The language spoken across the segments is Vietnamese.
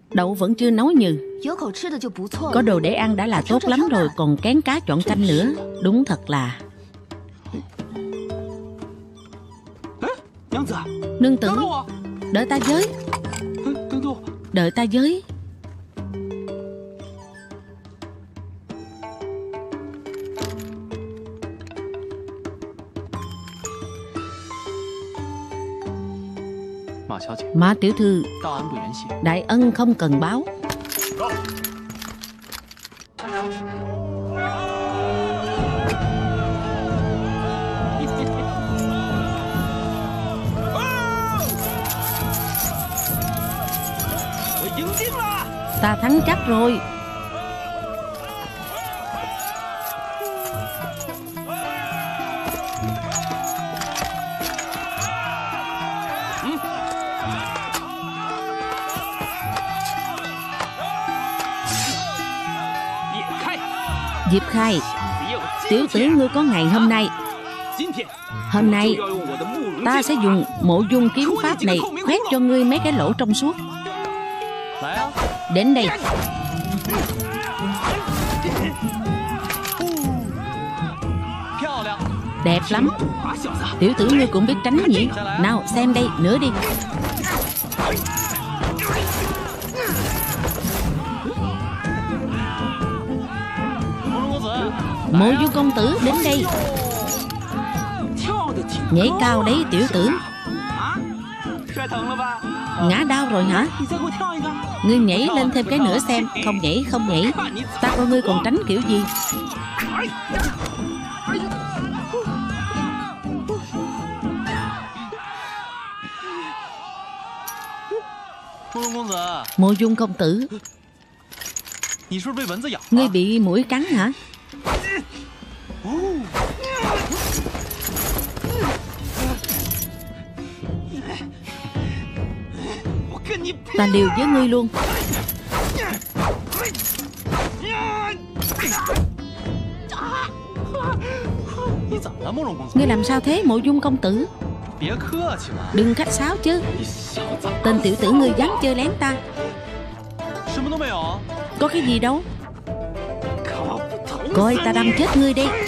Đậu vẫn chưa nấu nhừ. Có đồ để ăn đã là tốt lắm rồi, còn kén cá chọn canh nữa. Đúng thật là... Nương tử, đợi ta với. Đợi ta với. Mã tiểu thư, đại ân không cần báo. Ta thắng chắc rồi. Diệp Khai, tiểu tử ngươi có ngày hôm nay. Hôm nay ta sẽ dùng mộ dung kiếm pháp này khoét cho ngươi mấy cái lỗ trong suốt. Đến đây. Đẹp lắm. Tiểu tử ngươi cũng biết tránh nhỉ. Nào xem đây, nữa đi. Mộ dung công tử đến đây. Nhảy cao đấy tiểu tử. Ngã đau rồi hả? Ngươi nhảy lên thêm cái nữa xem. Không nhảy, không nhảy. Ta coi ngươi còn tránh kiểu gì. Mộ dung công tử, ngươi bị muỗi cắn hả? Ta liều với ngươi luôn. Ngươi làm sao thế mộ dung công tử? Đừng khách sáo chứ. Tên tiểu tử ngươi dám chơi lén ta. Có cái gì đâu. Coi ta đâm chết ngươi đi.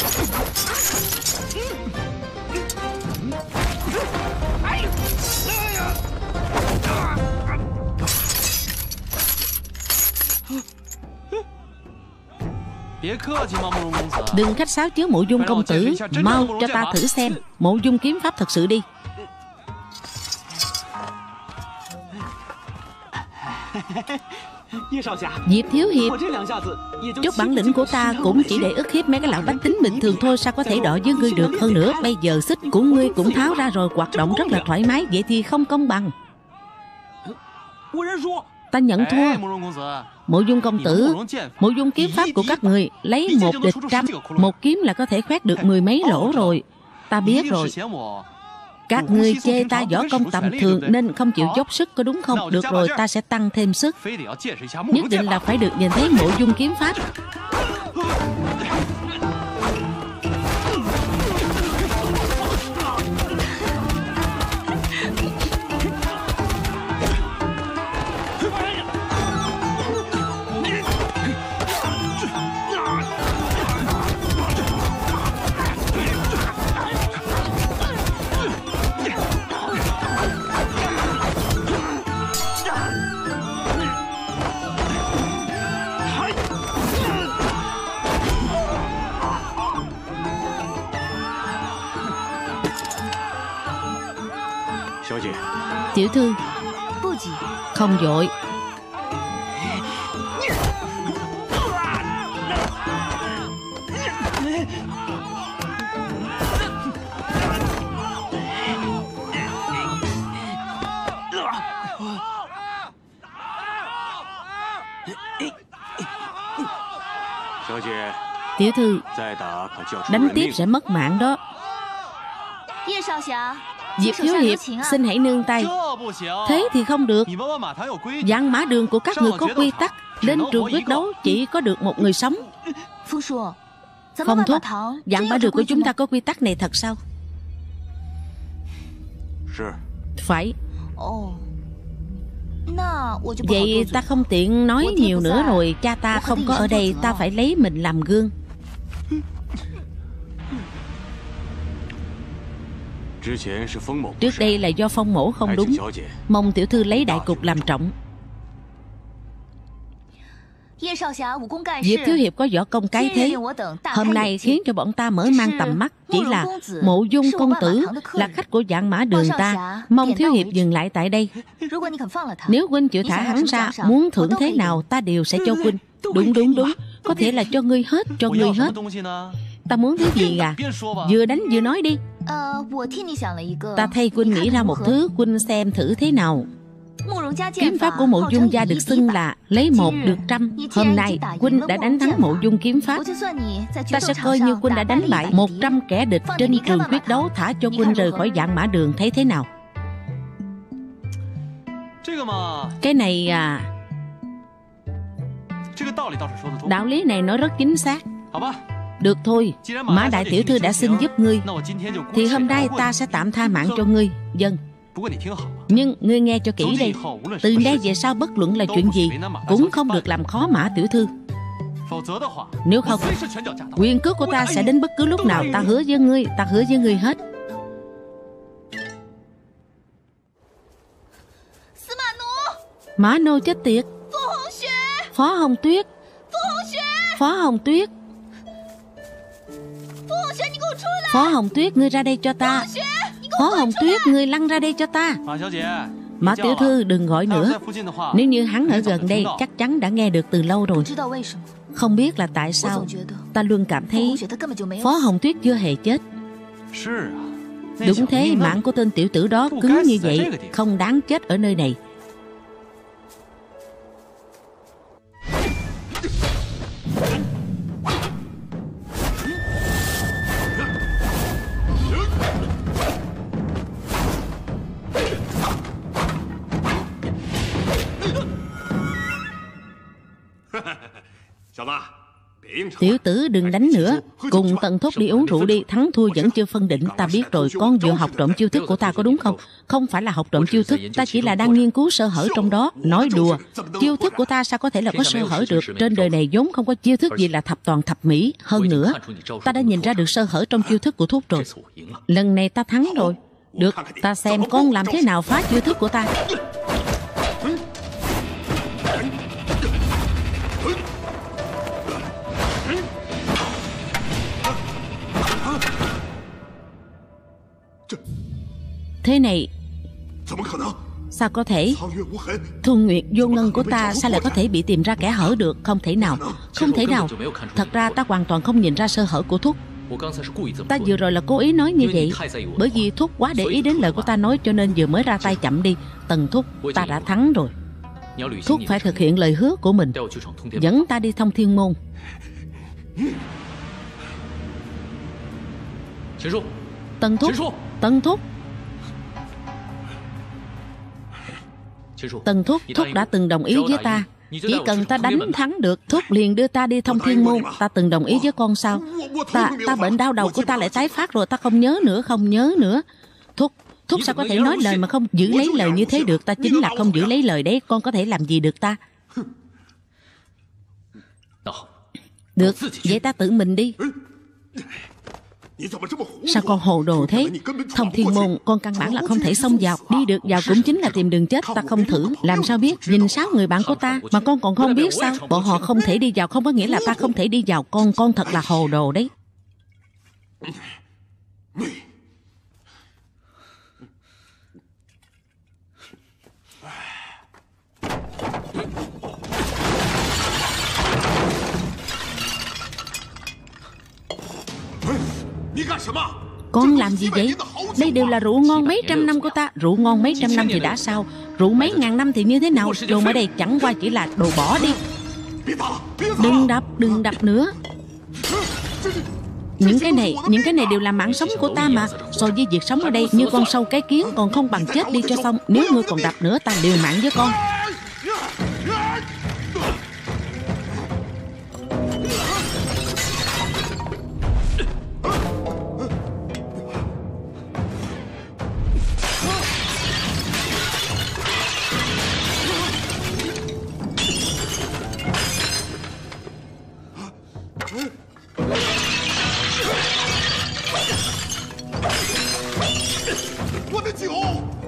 Đừng khách sáo chứ mộ dung công tử. Mau cho ta thử xem mộ dung kiếm pháp thật sự đi. Diệp thiếu hiệp, chút bản lĩnh của ta cũng chỉ để ức hiếp mấy cái lão bách tính bình thường thôi. Sao có thể đọ với ngươi được? Hơn nữa bây giờ xích của ngươi cũng tháo ra rồi, hoạt động rất là thoải mái. Vậy thì không công bằng. Ta nhận thua. Mộ dung công tử, mộ dung kiếm pháp của các người lấy một địch trăm. Một kiếm là có thể khoét được mười mấy lỗ rồi. Ta biết rồi. Các ngươi chê ta võ công tầm thường nên không chịu dốc sức, có đúng không? Được rồi, ta sẽ tăng thêm sức. Nhất định là phải được nhìn thấy mộ dung kiếm pháp. Tiểu thư, không vội. Tiểu thư, đánh tiếp sẽ mất mạng đó. Diệp thiếu hiệp, xin hãy nương tay. Thế thì không được. Vạn mã đường của các người có quy tắc. Đến trường quyết đấu chỉ có được một người sống. Không thúc, vạn mã đường của chúng ta có quy tắc này thật sao? Phải. Vậy ta không tiện nói nhiều nữa rồi. Cha ta không có ở đây, ta phải lấy mình làm gương. Trước đây là do Phong mổ không đúng, mong tiểu thư lấy đại cục làm trọng. Diệp thiếu hiệp có võ công cái thế, hôm nay khiến cho bọn ta mở mang tầm mắt. Chỉ là Mộ Dung công tử là khách của Vạn Mã Đường ta, mong thiếu hiệp dừng lại tại đây. Nếu huynh chịu thả hắn ra, muốn thưởng thế nào ta đều sẽ cho huynh. Đúng, có thể là cho ngươi hết, cho ngươi hết. Ta muốn thứ gì à? Vừa đánh vừa nói đi. Ta thay huynh nghĩ ra một thứ, huynh xem thử thế nào. Kiếm pháp của Mộ Dung gia được xưng là lấy một được trăm. Hôm nay huynh đã đánh thắng Mộ Dung kiếm pháp, ta sẽ coi như huynh đã đánh bại 100 kẻ địch trên trường quyết đấu, thả cho huynh rời khỏi Vạn Mã Đường, thấy thế nào? Cái này à, đạo lý này nói rất chính xác. Được thôi, Mã đại tiểu thư đã xin giúp ngươi, thì hôm nay ta sẽ tạm tha mạng cho ngươi. Vâng. Nhưng ngươi nghe cho kỹ đây, từ nay về sau bất luận là chuyện gì cũng không được làm khó Mã tiểu thư. Nếu không, quyền cước của ta sẽ đến bất cứ lúc nào. Ta hứa với ngươi hết. Mã nô chết tiệt. Phó Hồng Tuyết. Phó Hồng Tuyết. Phó Hồng Tuyết, ngươi ra đây cho ta. Phó Hồng Tuyết, ngươi lăn ra đây cho ta. Mã tiểu thư đừng gọi nữa. Nếu như hắn ở gần đây chắc chắn đã nghe được từ lâu rồi. Không biết là tại sao, ta luôn cảm thấy Phó Hồng Tuyết chưa hề chết. Đúng thế, mạng của tên tiểu tử đó cứng như vậy, không đáng chết ở nơi này. Tiểu tử đừng đánh nữa, cùng Tần Thúc đi uống rượu đi. Thắng thua vẫn chưa phân định. Ta biết rồi, con vừa học trộm chiêu thức của ta có đúng không? Không phải là học trộm chiêu thức, ta chỉ là đang nghiên cứu sơ hở trong đó. Nói đùa, chiêu thức của ta sao có thể là có sơ hở được? Trên đời này vốn không có chiêu thức gì là thập toàn thập mỹ. Hơn nữa, ta đã nhìn ra được sơ hở trong chiêu thức của Thúc rồi. Lần này ta thắng rồi. Được, ta xem con làm thế nào phá chiêu thức của ta. Thế này sao có thể? Thu Nguyệt vô ngân của ta sao lại có thể bị tìm ra kẻ hở được? Không thể nào, không thể nào. Thật ra ta hoàn toàn không nhìn ra sơ hở của Thúc. Ta vừa rồi là cố ý nói như vậy, bởi vì Thúc quá để ý đến lời của ta nói, cho nên vừa mới ra tay chậm đi. Tần Thúc, ta đã thắng rồi. Thúc phải thực hiện lời hứa của mình, dẫn ta đi Thông Thiên Môn. Tần Thúc, Tần Thúc, Tần Thúc, Thúc đã từng đồng ý với ta, chỉ cần ta đánh thắng được Thúc liền đưa ta đi Thông Thiên Môn. Ta từng đồng ý với con sao? Ta bệnh đau đầu của ta lại tái phát rồi, ta không nhớ nữa. Thúc sao có thể nói lời mà không giữ lấy lời như thế được? Ta chính là không giữ lấy lời đấy, con có thể làm gì được ta? Được, vậy ta tự mình đi. Sao con hồ đồ thế? Thông Thiên Môn con căn bản là không thể xông vào. Đi được vào cũng chính là tìm đường chết. Ta không thử làm sao biết? Nhìn 6 người bạn của ta mà con còn không biết sao? Bọn họ không thể đi vào không có nghĩa là ta không thể đi vào. Con thật là hồ đồ đấy. Con làm gì vậy? Đây đều là rượu ngon mấy trăm năm của ta. Rượu ngon mấy trăm năm thì đã sao? Rượu mấy ngàn năm thì như thế nào? Đồ ở đây chẳng qua chỉ là đồ bỏ đi. Đừng đập nữa. Những cái này đều là mạng sống của ta mà. So với việc sống ở đây như con sâu cái kiến, còn không bằng chết đi cho xong. Nếu ngươi còn đập nữa ta liều mạng với con.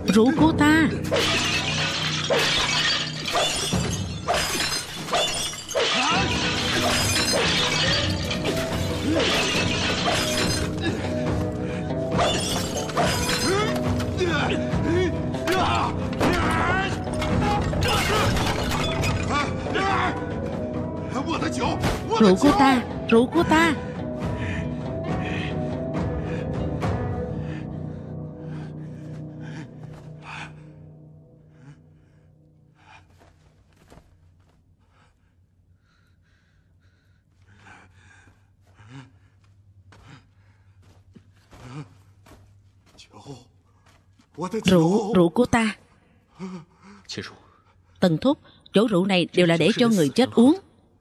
Rượu của ta. Rượu của ta. Rượu của ta. Rượu của ta. Tần thúc, chỗ rượu này đều là để cho người chết uống.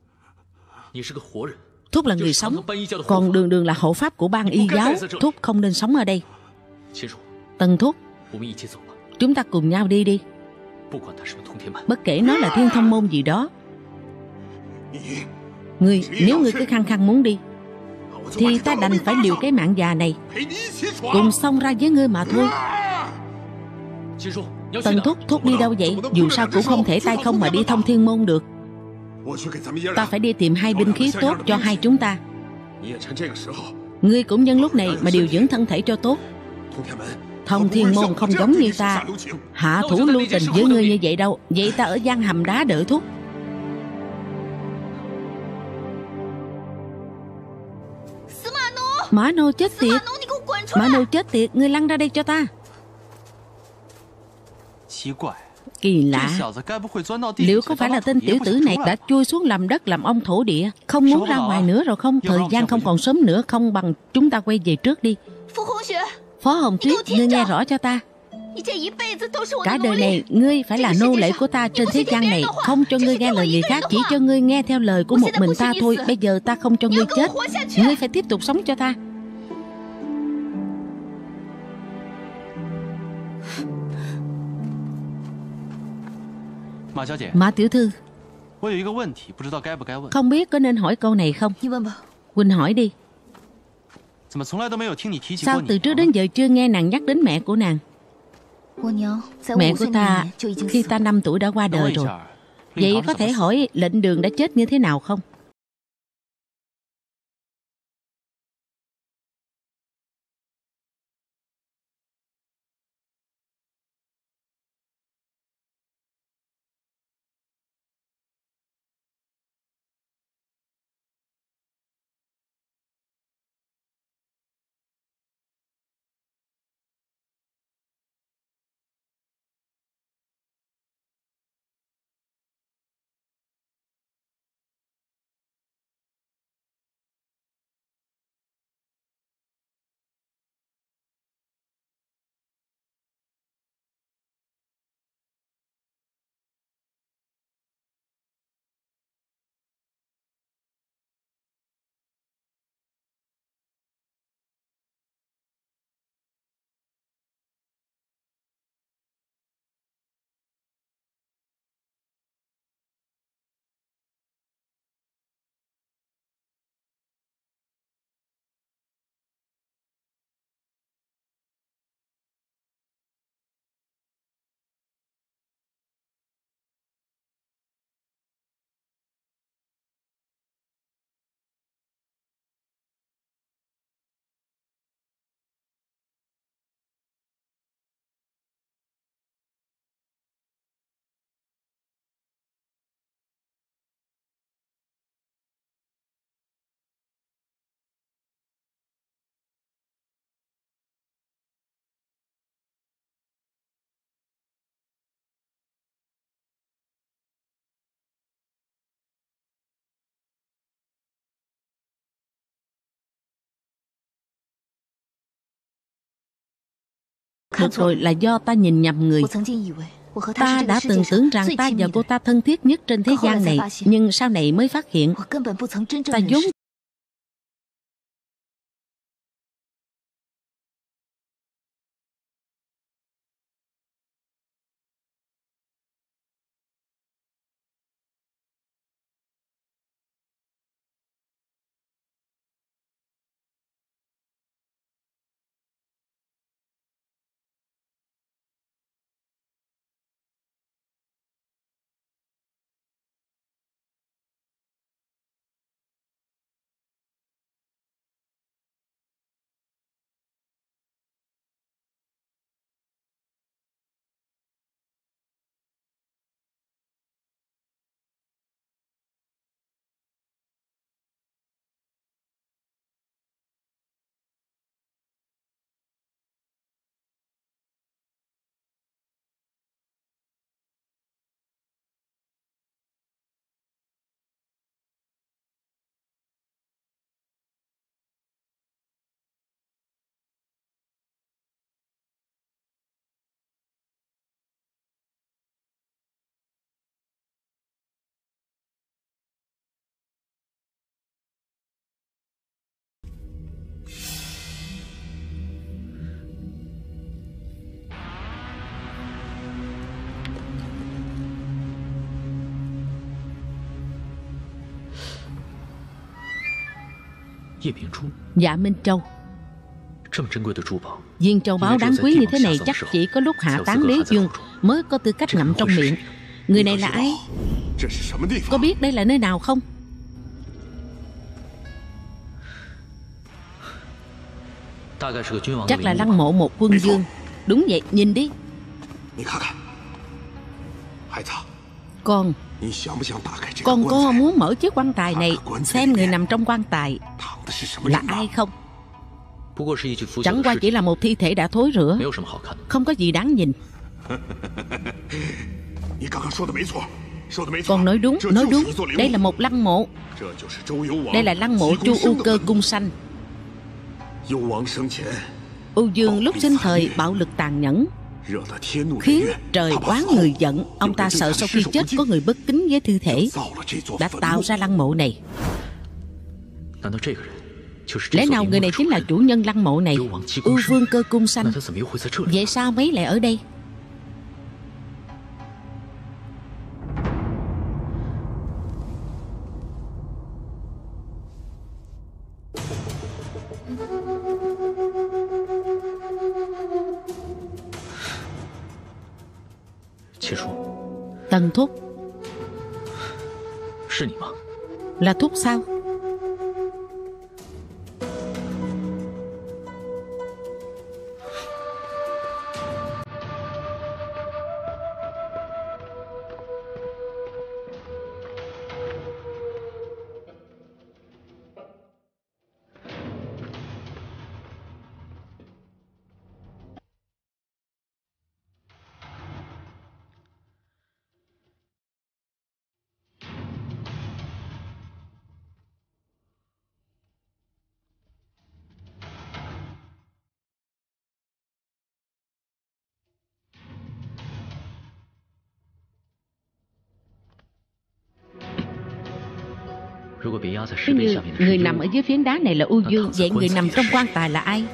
Thúc là người sống, còn Đường Đường là hộ pháp của ban y giáo. Thúc không nên sống ở đây. Tần thúc, chúng ta cùng nhau đi đi. Bất kể nó là Thiên Thông môn gì đó. Nếu ngươi cứ khăng khăng muốn đi, thì ta đành phải liều cái mạng già này, cùng xông ra với ngươi mà thôi. Tần thúc, thúc đi đâu vậy? Dù sao cũng không thể tay không mà đi Thông Thiên môn được. Ta phải đi tìm hai binh khí tốt cho hai chúng ta. Ngươi cũng nhân lúc này mà điều dưỡng thân thể cho tốt. Thông Thiên môn không giống như ta hạ thủ lưu tình với ngươi như vậy đâu. Vậy ta ở giang hầm đá đợi thúc. Mã Nô chết tiệt. Mã Nô chết tiệt, ngươi lăn ra đây cho ta. Kỳ lạ, liệu có phải là tên tiểu tử này đã chui xuống làm đất làm ông thổ địa, không muốn ra ngoài nữa rồi không? Thời gian không còn sớm nữa, không bằng chúng ta quay về trước đi. Phó Hồng Tuyết, ngươi nghe rõ cho ta. Cả đời này ngươi phải là nô lệ của ta trên thế gian này, không cho ngươi nghe lời người khác, chỉ cho ngươi nghe theo lời của một mình ta thôi. Bây giờ ta không cho ngươi chết, ngươi phải tiếp tục sống cho ta. Mã tiểu thư, không biết có nên hỏi câu này không? Huynh hỏi đi. Sao từ trước đến giờ chưa nghe nàng nhắc đến mẹ của nàng? Mẹ của ta khi ta 5 tuổi đã qua đời rồi. Vậy có thể hỏi lệnh Đường đã chết như thế nào không? Được rồi, là do ta nhìn nhầm người. Ta đã từng tưởng rằng ta và cô ta thân thiết nhất trên thế gian này, nhưng sau này mới phát hiện ta vốn Dạ Minh Châu. Viên châu báu đáng quý như thế này chắc chỉ có lúc hạ tán đế dương mới có tư cách ngậm trong miệng. Người này là ai? Có biết đây là nơi nào không? Chắc là lăng mộ một quân vương. Đúng vậy, nhìn đi. Con có muốn mở chiếc quan tài này xem người nằm trong quan tài là ai không? Chẳng qua chỉ là một thi thể đã thối rữa, không có gì đáng nhìn. Con nói đúng. Đây là một lăng mộ. Đây là lăng mộ Chu U Cơ cung sanh. U Dương lúc sinh thời bạo lực tàn nhẫn, khiến trời oán người giận. Ông ta sợ sau khi chết có người bất kính với thi thể, đã tạo ra lăng mộ này. Lẽ nào người này chính là chủ nhân lăng mộ này, U Vương Cơ cung sanh? Vậy sao mấy lại ở đây? Tần Thúc. Là Thúc sao? Nếu như người nằm ở dưới phiến đá này là U Dương, vậy người nằm trong quan tài là ai?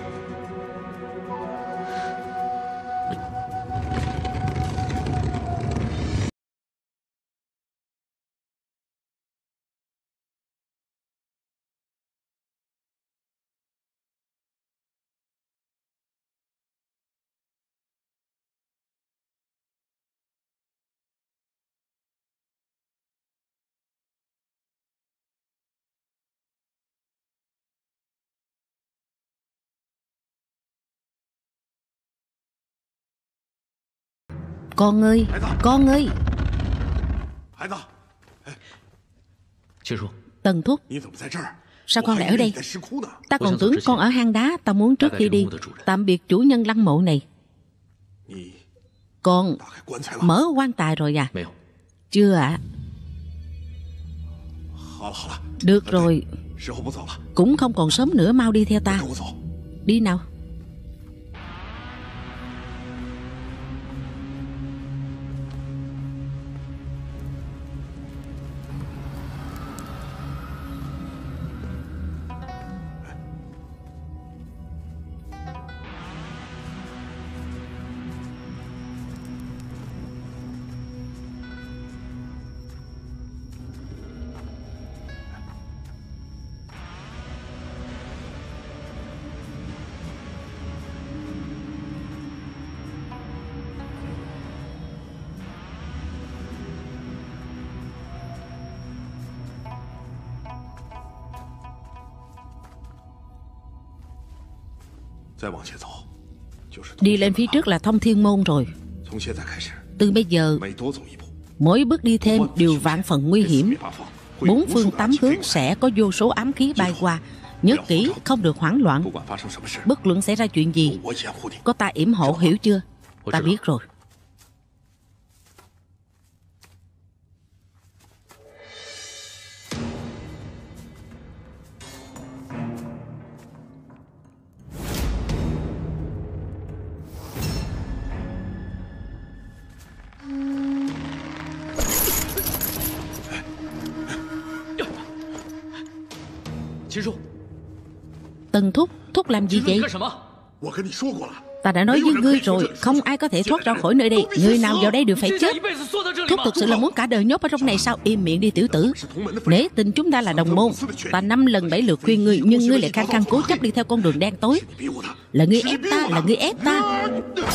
Con ơi, con ơi. Tần Thúc, sao con lại ở đây? Ta còn tưởng con ở hang đá. Ta muốn trước khi đi tạm biệt chủ nhân lăng mộ này. Con mở quan tài rồi à? Chưa ạ. Được rồi, cũng không còn sớm nữa, mau đi theo ta. Đi nào. Đi lên phía trước là Thông Thiên Môn rồi. Từ bây giờ mỗi bước đi thêm đều vạn phần nguy hiểm. Bốn phương tám hướng sẽ có vô số ám khí bay qua. Nhớ kỹ, không được hoảng loạn. Bất luận xảy ra chuyện gì, có ta yểm hộ, hiểu chưa? Ta biết rồi. Tần Thúc, Thúc làm gì vậy? Ta đã nói với ngươi rồi, không ai có thể thoát ra khỏi nơi đây. Người nào vào đây đều phải chết. Thúc thực sự là muốn cả đời nhốt ở trong này sao? Im miệng đi tiểu tử. Nể tình chúng ta là đồng môn. Ta 5 lần 7 lượt khuyên ngươi, nhưng ngươi lại khăng khăng cố chấp đi theo con đường đen tối. Là ngươi ép ta, là ngươi ép ta.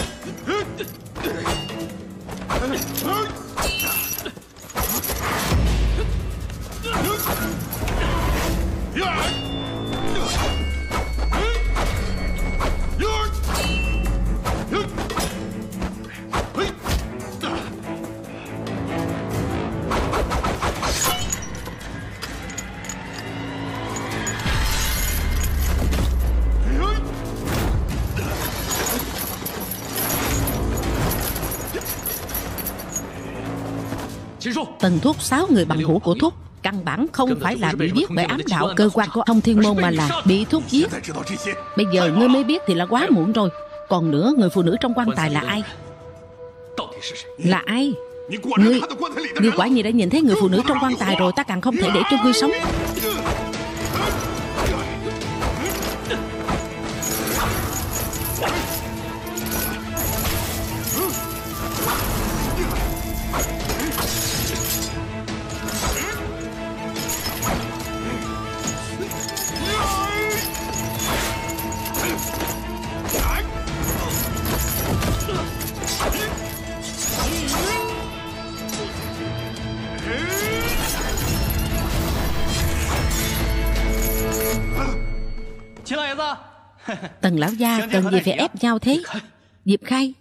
Tần Thúc 6 người bằng hữu của Thúc căn bản không phải là bị giết bởi ám đạo cơ quan của Thông Thiên Môn, mà là bị Thúc giết. Bây giờ ngươi mới biết thì là quá muộn rồi. Còn nữa, người phụ nữ trong quan tài là ai? Là ai? Ngươi quả nhiên đã nhìn thấy người phụ nữ trong quan tài rồi. Ta càng không thể để cho ngươi sống. Tần lão gia cần gì phải ép nhau thế? Diệp Khai.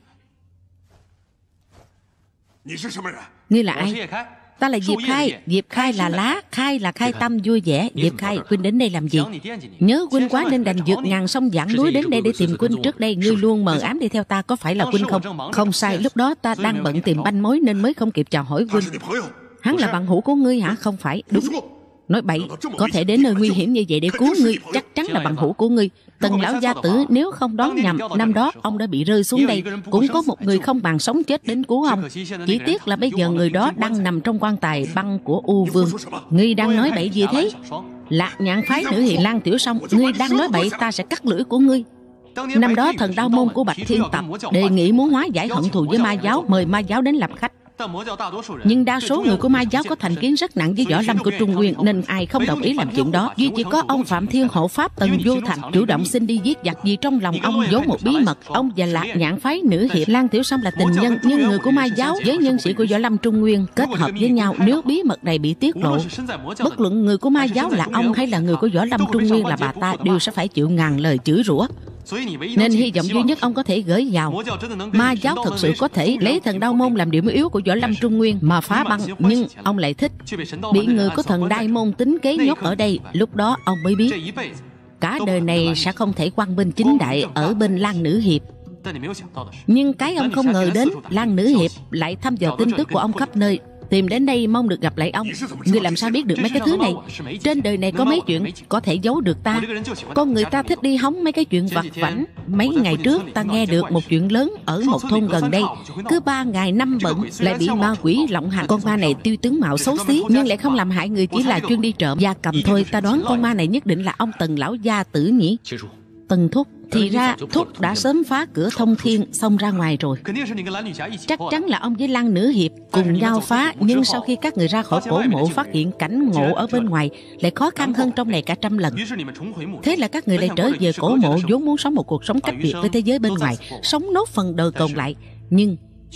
Ngươi là ai? Ta là Diệp Khai. Diệp Khai là lá, khai là khai tâm vui vẻ. Diệp Khai, huynh đến đây làm gì? Nhớ huynh quá nên đành vượt ngàn sông dãn núi đến đây để tìm huynh. Trước đây ngươi luôn mờ ám đi theo ta, có phải là huynh không? Không sai, lúc đó ta đang bận tìm manh mối nên mới không kịp chào hỏi huynh. Hắn là bạn hữu của ngươi hả? Không phải. Đúng. Nói bậy, có thể đến nơi nguy hiểm như vậy để cứu ngươi, chắc chắn là bằng hữu của ngươi. Tần lão gia tử nếu không đoán nhầm, năm đó ông đã bị rơi xuống đây. Cũng có một người không bàn sống chết đến cứu ông. Chỉ tiếc là bây giờ người đó đang nằm trong quan tài băng của U Vương. Ngươi đang nói bậy gì thế? Lạc Nhạn phái nữ hiền Lan Tiểu Song, ngươi đang nói bậy, ta sẽ cắt lưỡi của ngươi. Năm đó thần đao môn của Bạch Thiên Tập đề nghị muốn hóa giải hận thù với ma giáo, mời ma giáo đến làm khách. Nhưng đa số người của ma giáo có thành kiến rất nặng với võ lâm của Trung Nguyên, nên ai không đồng ý làm chuyện đó. Duy chỉ có ông Phạm Thiên hộ pháp Tần Vô Thành chủ động xin đi giết giặc vì trong lòng ông giấu một bí mật. Ông và Lạc Nhạn phái nữ hiệp Lan Tiểu Song là tình nhân, nhưng người của ma giáo với nhân sĩ của võ lâm Trung Nguyên kết hợp với nhau. Nếu bí mật này bị tiết lộ, bất luận người của ma giáo là ông hay là người của võ lâm Trung Nguyên là bà ta đều sẽ phải chịu ngàn lời chửi rủa. Nên hy vọng duy nhất ông có thể gửi vào, ma giáo thật sự có thể lấy thần đao môn làm điểm yếu của võ lâm Trung Nguyên mà phá băng, nhưng ông lại thích bị người của thần đai môn tính kế nhốt ở đây. Lúc đó ông mới biết cả đời này sẽ không thể quang minh chính đại ở bên Lan nữ hiệp. Nhưng cái ông không ngờ đến, Lan nữ hiệp lại thăm dò tin tức của ông khắp nơi, tìm đến đây mong được gặp lại ông. Ngươi làm sao biết được mấy cái thứ này? Trên đời này có mấy chuyện có thể giấu được ta. Con người ta thích đi hóng mấy cái chuyện vặt vãnh. Mấy ngày trước ta nghe được một chuyện lớn ở một thôn gần đây. Cứ 3 ngày 5 bận lại bị ma quỷ lộng hành. Con ma này tiêu tướng mạo xấu xí nhưng lại không làm hại người, chỉ là chuyên đi trộm gia cầm thôi. Ta đoán con ma này nhất định là ông Tần lão gia tử nhỉ? Tần Thúc. Thì ra Thúc đã sớm phá cửa thông thiên xông ra ngoài rồi. Chắc chắn là ông với Lan nữ hiệp cùng nhau phá. Nhưng sau khi các người ra khỏi cổ mộ phát hiện cảnh ngộ ở bên ngoài lại khó khăn hơn trong này cả trăm lần. Thế là các người lại trở về cổ mộ, vốn muốn sống một cuộc sống cách biệt với thế giới bên ngoài, sống nốt phần đời còn lại. Nhưng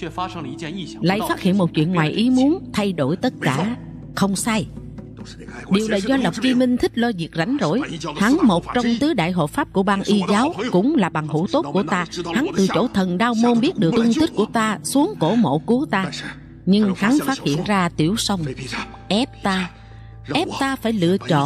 lại phát hiện một chuyện ngoài ý muốn thay đổi tất cả. Không sai, điều là do Lộc Chi Minh thích lo việc rảnh rỗi. Hắn một trong tứ đại hộ pháp của bang y giáo, cũng là bằng hữu tốt của ta. Hắn từ chỗ thần đao môn biết được tung tích của ta, xuống cổ mộ cứu ta. Nhưng hắn phát hiện ra Tiểu Song ép ta phải lựa chọn,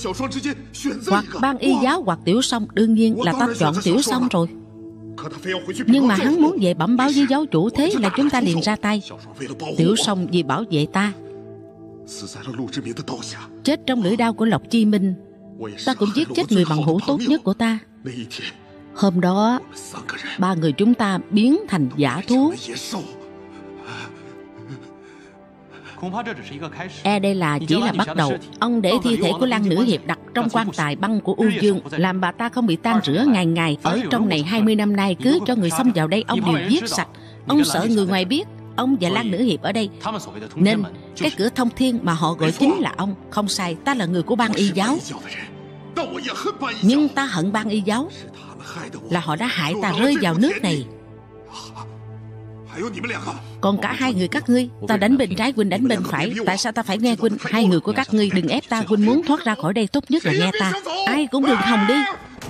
hoặc bang y giáo hoặc Tiểu Song. Đương nhiên là ta chọn Tiểu Song rồi. Nhưng mà hắn muốn về bẩm báo với giáo chủ, thế là chúng ta liền ra tay. Tiểu Song vì bảo vệ ta chết trong lưỡi đao của Lộc Chi Minh. Ta cũng giết chết người bằng hữu tốt nhất của ta. Hôm đó 3 người chúng ta biến thành dã thú. E đây là chỉ là bắt đầu. Ông để thi thể của Lăng Nữ Hiệp đặt trong quan tài băng của U Dương, làm bà ta không bị tan rửa ngày ngày. Ở trong này 20 năm nay, cứ cho người xông vào đây ông đều giết sạch. Ông sợ người ngoài biết ông và Lăng Nữ Hiệp ở đây, nên cái cửa thông thiên mà họ gọi chính là ông. Không sai, ta là người của Bang Y giáo, nhưng ta hận Bang Y giáo là họ đã hại ta rơi vào nước này. Còn cả hai người các ngươi, ta đánh bên trái, huynh đánh bên phải. Tại sao ta phải nghe huynh? Hai người của các ngươi đừng ép ta. Huynh muốn thoát ra khỏi đây, tốt nhất là nghe ta. Ai cũng đừng hòng đi.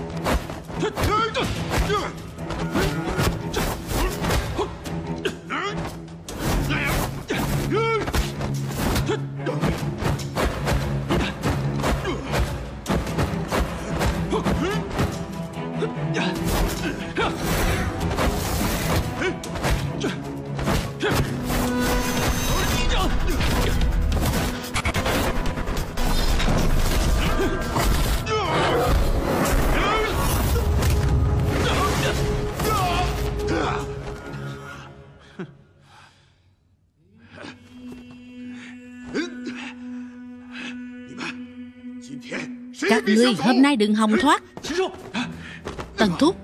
Các ngươi hôm nay đừng hòng thoát. Tần Thúc,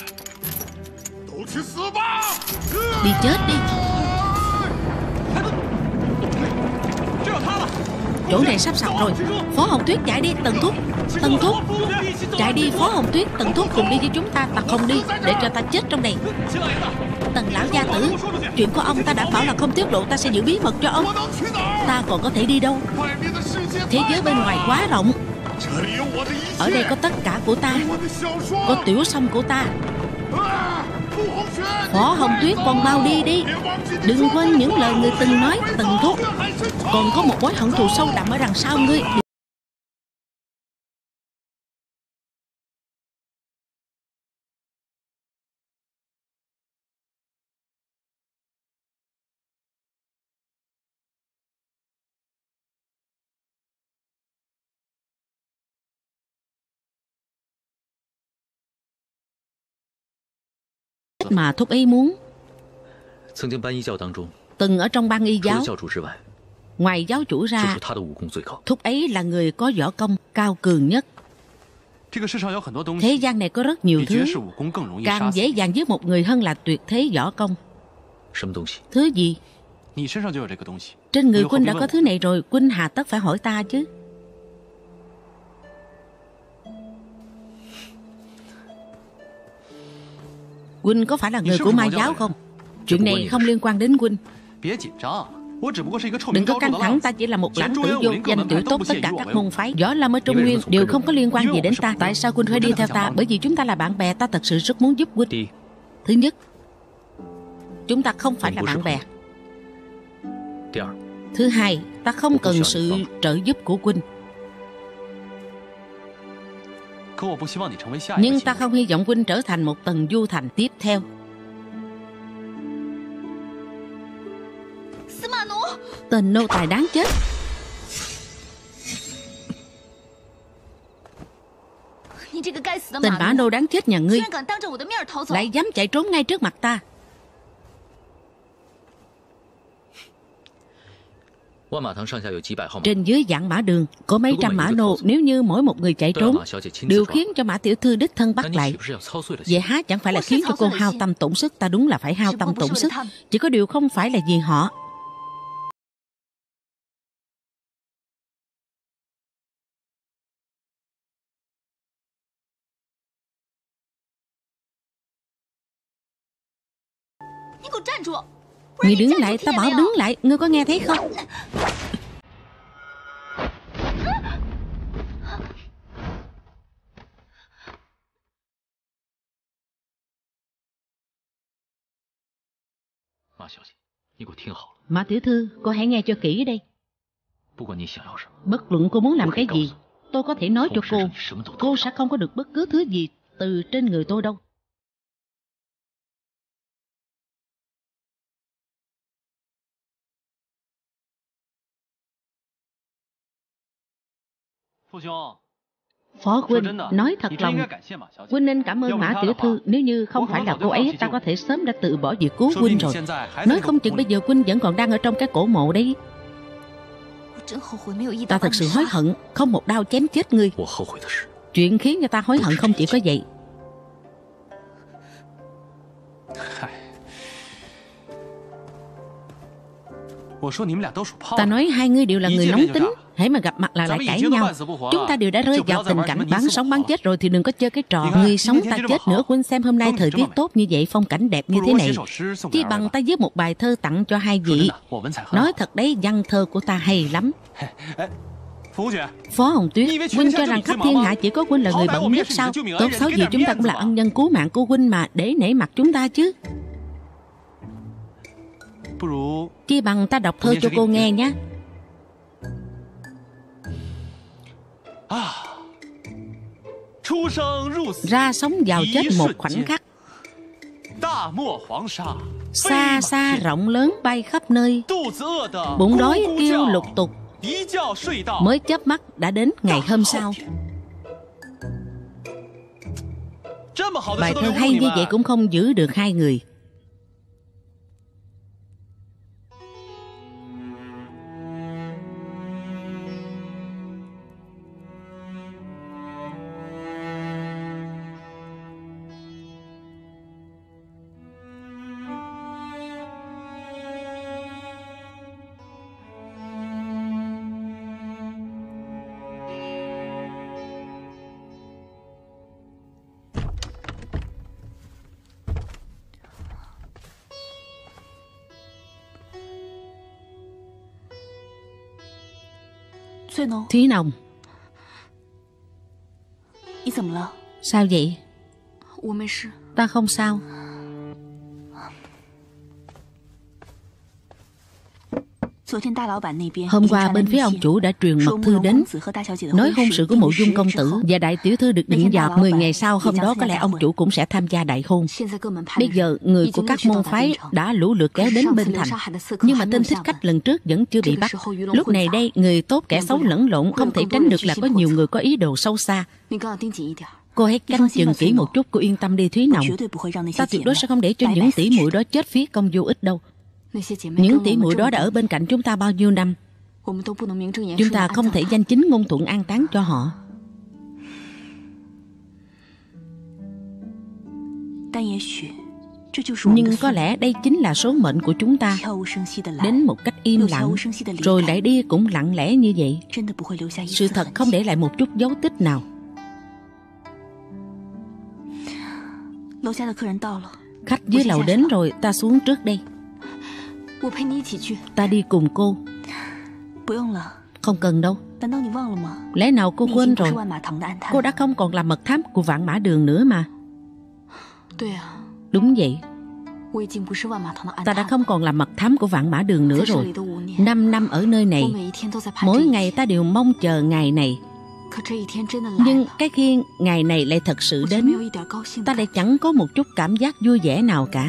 đi chết đi. Chỗ này sắp sập rồi. Phó Hồng Tuyết chạy đi. Tần Thúc, Tần Thúc, chạy đi Phó Hồng Tuyết. Tần Thúc cùng đi với chúng ta. Ta không đi để cho ta chết trong đây. Tần lão gia tử, chuyện của ông ta đã bảo là không tiết lộ. Ta sẽ giữ bí mật cho ông. Ta còn có thể đi đâu? Thế giới bên ngoài quá rộng. Ở đây có tất cả của ta, có tiểu sông của ta. Phó Hồng Tuyết, còn mau đi đi. Đừng quên những lời người từng nói. Tần Thúc, còn có một mối hận thù sâu đậm ở đằng sau ngươi. Mà thúc ấy muốn. Từng ở trong Bang Y giáo, ngoài giáo chủ ra, thúc ấy là người có võ công cao cường nhất. Thế gian này có rất nhiều thứ càng dễ dàng giết một người hơn là tuyệt thế võ công. Thứ gì? Trên người huynh đã có thứ này rồi, huynh hà tất phải hỏi ta chứ. Huynh có phải là người của Ma giáo không? Chuyện này không liên quan đến huynh. Đừng có căng thẳng, ta chỉ là một lãng tử vô danh tiểu tốt. Tất cả các môn phái võ lâm ở Trung Nguyên đều không có liên quan gì đến ta. Tại sao huynh phải đi theo ta? Bởi vì chúng ta là bạn bè. Ta thật sự rất muốn giúp huynh. Thứ nhất, chúng ta không phải là bạn bè. Thứ hai, ta không cần sự trợ giúp của huynh. Nhưng ta không hy vọng huynh trở thành một Tần Du Thành tiếp theo. Tên nô tài đáng chết. Tên bả nô đáng chết nhà ngươi lại dám chạy trốn ngay trước mặt ta. Trên dưới vạn mã đường có mấy trăm mã nô. Nếu như mỗi một người chạy trốn đều khiến cho Mã tiểu thư đích thân bắt lại, vậy há chẳng phải là khiến cho cô hao tâm tổn sức. Ta đúng là phải hao tâm tổn sức. Chỉ có điều không phải là vì họ. Ngươi đứng lại, ta bảo đứng lại. Ngươi có nghe thấy không? Mã tiểu thư, cô hãy nghe cho kỹ đây. Bất luận cô muốn làm cái gì, tôi có thể nói cho cô. Cô sẽ không có được bất cứ thứ gì từ trên người tôi đâu. Phó huynh, nói thật lòng, huynh nên cảm ơn Mã tiểu thư. Nếu như không phải là cô ấy, ta có thể sớm đã tự bỏ việc cứu huynh rồi. Nói không chừng bây giờ huynh vẫn còn đang ở trong cái cổ mộ đấy. Ta thật sự hối hận không một đao chém chết ngươi. Chuyện khiến cho ta hối hận không chỉ có vậy. Ta nói hai ngươi đều là người nóng tính, hễ mà gặp mặt là lại cãi nhau. Chúng ta đều đã rơi vào tình cảnh bán sống bán chết rồi thì đừng có chơi cái trò người sống ta chết nữa. Quên xem hôm nay thời tiết tốt như vậy, phong cảnh đẹp như thế này, chỉ bằng ta viết một bài thơ tặng cho hai vị. Nói thật đấy, văn thơ của ta hay lắm. Phó Hồng Tuyết, huynh cho rằng khắp thiên hạ chỉ có huynh là người bận nhất sao? Tốt xấu gì chúng ta cũng là ân nhân cứu mạng của huynh mà, để nể mặt chúng ta chứ. Chi bằng ta đọc thơ cho cô nghe nhé. Ra sống vào chết một khoảnh khắc, xa xa rộng lớn bay khắp nơi, bụng đói kêu lục tục, mới chớp mắt đã đến ngày hôm sau. Bài thơ hay như vậy cũng không giữ được hai người. Thúy Nồng, sao vậy? Ta không sao. Hôm qua bên phía ông chủ đã truyền mật thư đến, nói hôn sự của Mộ Dung công tử và đại tiểu thư được định vào 10 ngày sau. Hôm đó có lẽ ông chủ cũng sẽ tham gia đại hôn. Bây giờ người của các môn phái đã lũ lượt kéo đến bên thành, nhưng mà tên thích khách lần trước vẫn chưa bị bắt. Lúc này đây người tốt kẻ xấu lẫn lộn, không thể tránh được là có nhiều người có ý đồ sâu xa. Cô hãy canh chừng kỹ một chút. Cô yên tâm đi Thúy Nồng, ta tuyệt đối sẽ không để cho những tỷ muội đó chết phí công vô ích đâu. Những tỷ muội đó đã ở bên cạnh chúng ta bao nhiêu năm, chúng ta không thể danh chính ngôn thuận an táng cho họ. Nhưng có lẽ đây chính là số mệnh của chúng ta. Đến một cách im lặng, rồi lại đi cũng lặng lẽ như vậy. Sự thật không để lại một chút dấu tích nào. Khách dưới lầu đến rồi, ta xuống trước đây. Ta đi cùng cô. Không cần đâu. Lẽ nào cô quên rồi? Cô đã không còn là mật thám của Vạn Mã Đường nữa mà. Đúng vậy, ta đã không còn là mật thám của Vạn Mã Đường nữa rồi. 5 năm ở nơi này, mỗi ngày ta đều mong chờ ngày này. Nhưng cái khi ngày này lại thật sự đến, ta lại chẳng có một chút cảm giác vui vẻ nào cả.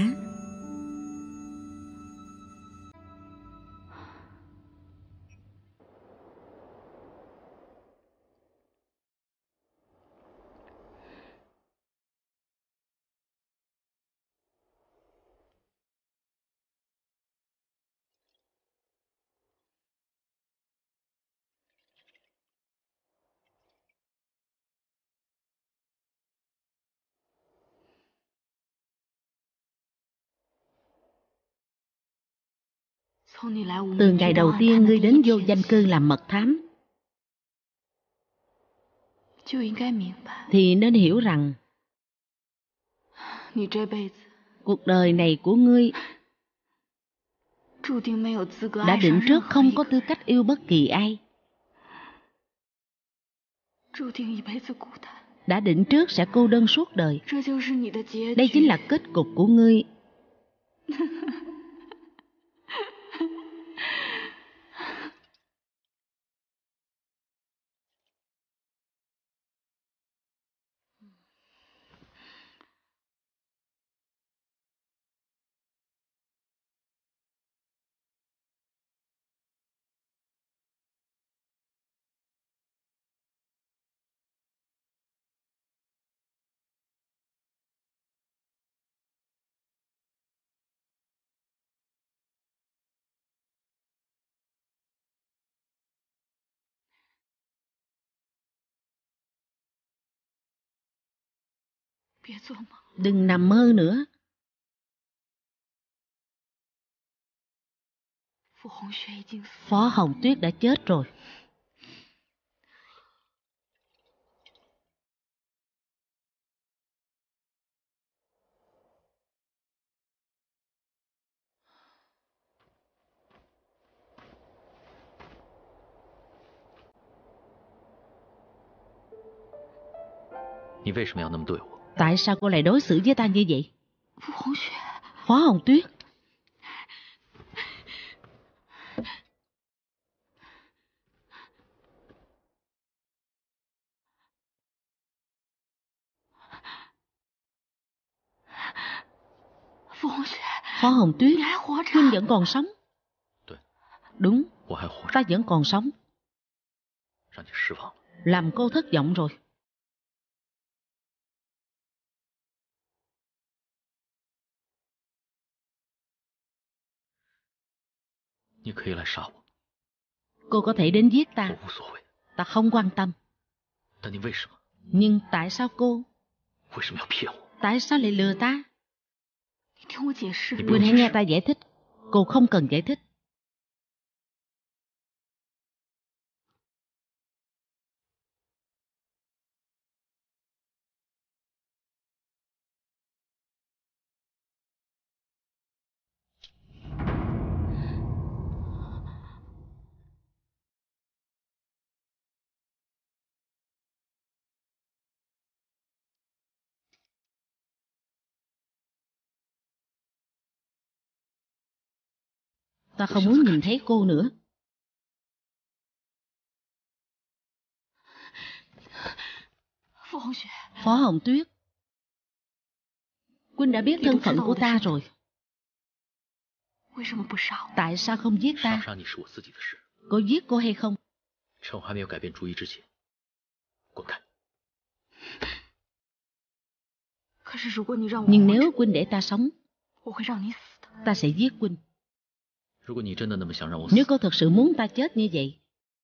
Từ ngày đầu tiên ngươi đến Vô Danh Cư làm mật thám, thì nên hiểu rằng cuộc đời này của ngươi đã định trước không có tư cách yêu bất kỳ ai, đã định trước sẽ cô đơn suốt đời. Đây chính là kết cục của ngươi. Đừng nằm mơ nữa. Phó Hồng Tuyết đã chết rồi. Tại sao cô lại đối xử với ta như vậy? Phó Hồng Tuyết. Phó Hồng Tuyết, Huynh vẫn còn sống. Đúng, ta vẫn còn sống. Làm cô thất vọng rồi. Cô có thể đến giết ta, ta không quan tâm. Nhưng tại sao cô? Tại sao lại lừa ta? Huynh hãy nghe ta giải thích. Cô không cần giải thích. Ta không muốn nhìn thấy cô nữa. Phó Hồng Tuyết, Huynh đã biết thân phận của ta rồi. Tại sao không giết ta? Có giết cô hay không? Nhưng nếu Huynh để ta sống, ta sẽ giết Huynh. Nếu cô thật sự muốn ta chết như vậy,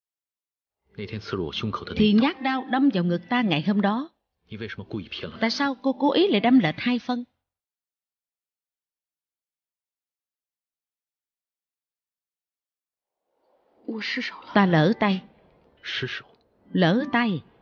thì nhát đao đâm vào ngực ta ngày hôm đó, tại sao cô cố ý lại đâm lệch 2 phân? Ta lỡ tay. Lỡ tay.